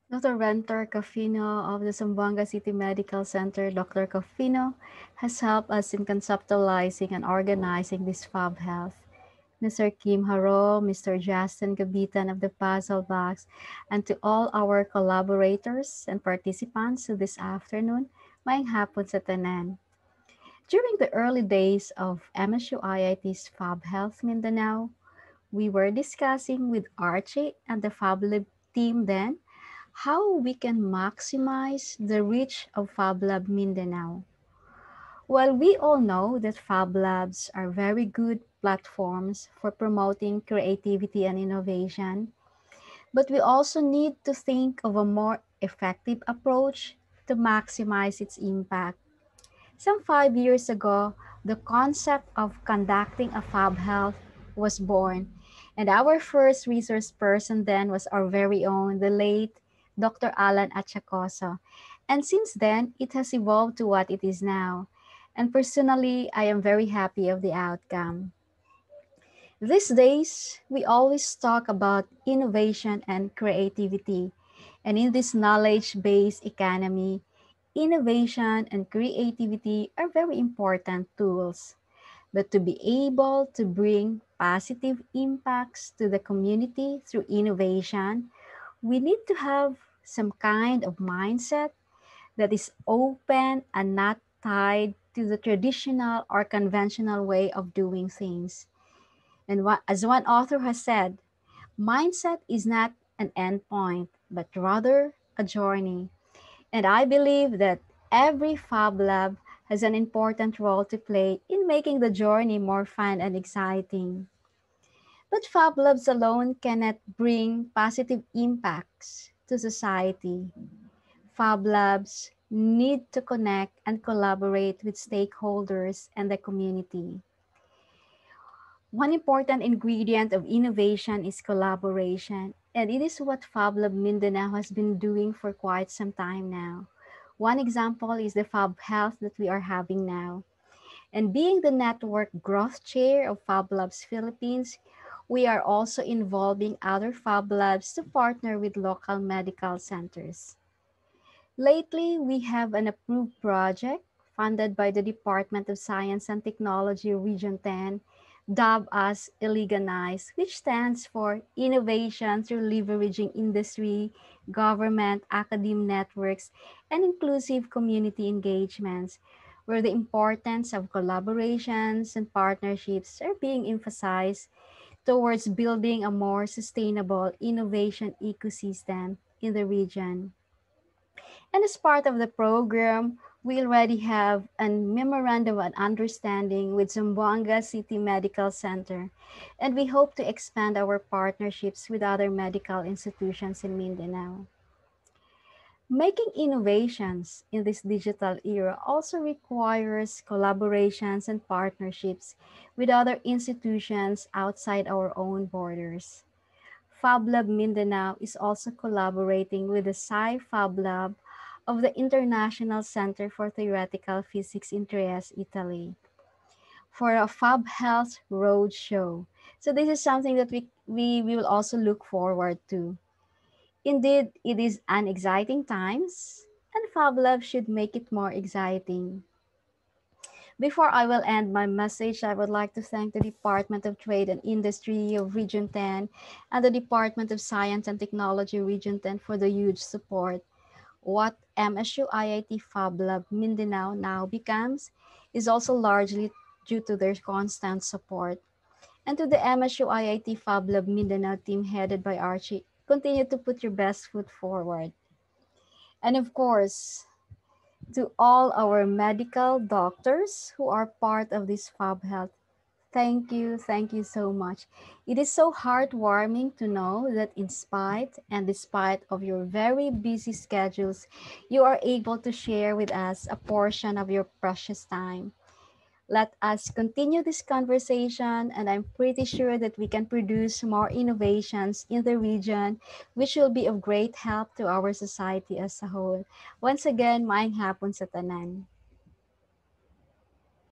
Dr. Rentor Cafino of the Zamboanga City Medical Center, Dr. Cafino, has helped us in conceptualizing and organizing this Fab Health. Mr. Kim Haro, Mr. Justin Gabitan of the Puzzle Box, and to all our collaborators and participants this afternoon, maayong hapon sa tanan. During the early days of MSU IIT's Fab Health Mindanao, we were discussing with Archie and the FabLab team then how we can maximize the reach of FabLab Mindanao. Well, we all know that Fab Labs are very good platforms for promoting creativity and innovation, but we also need to think of a more effective approach to maximize its impact. Some 5 years ago, the concept of conducting a Fab Health was born, and our first resource person then was our very own, the late Dr. Alan Achacoso. And since then, it has evolved to what it is now. And personally, I am very happy of the outcome. These days, we always talk about innovation and creativity. And in this knowledge based economy, innovation and creativity are very important tools. But to be able to bring positive impacts to the community through innovation, we need to have some kind of mindset that is open and not tied to the traditional or conventional way of doing things. And as one author has said, mindset is not an endpoint, but rather a journey. And I believe that every Fab Lab has an important role to play in making the journey more fun and exciting. But Fab Labs alone cannot bring positive impacts to society. Fab Labs need to connect and collaborate with stakeholders and the community. One important ingredient of innovation is collaboration, and it is what FabLab Mindanao has been doing for quite some time now. One example is the Fab Health that we are having now. And being the network growth chair of Fab Labs Philippines, we are also involving other Fab Labs to partner with local medical centers. Lately, we have an approved project funded by the Department of Science and Technology Region 10, dubbed as Iliganize, which stands for Innovation through Leveraging Industry, Government, Academe Networks, and Inclusive Community Engagements, where the importance of collaborations and partnerships are being emphasized towards building a more sustainable innovation ecosystem in the region. And as part of the program, we already have a memorandum of understanding with Zamboanga City Medical Center, and we hope to expand our partnerships with other medical institutions in Mindanao. Making innovations in this digital era also requires collaborations and partnerships with other institutions outside our own borders. FabLab Mindanao is also collaborating with the Fab Lab of the International Center for Theoretical Physics in Trieste, Italy, for a Fab Health Roadshow. So this is something that we will also look forward to. Indeed, it is an exciting times, and Fab Lab should make it more exciting. Before I will end my message, I would like to thank the Department of Trade and Industry of Region 10 and the Department of Science and Technology Region 10 for the huge support. What MSU IIT Fab Lab Mindanao now becomes is also largely due to their constant support. And to the MSU IIT Fab Lab Mindanao team headed by Archie, continue to put your best foot forward. And of course, to all our medical doctors who are part of this Fab Health, thank you so much. It is so heartwarming to know that in spite and despite of your very busy schedules, you are able to share with us a portion of your precious time. Let us continue this conversation, and I'm pretty sure that we can produce more innovations in the region, which will be of great help to our society as a whole. Once again, maayong hapon sa tanan.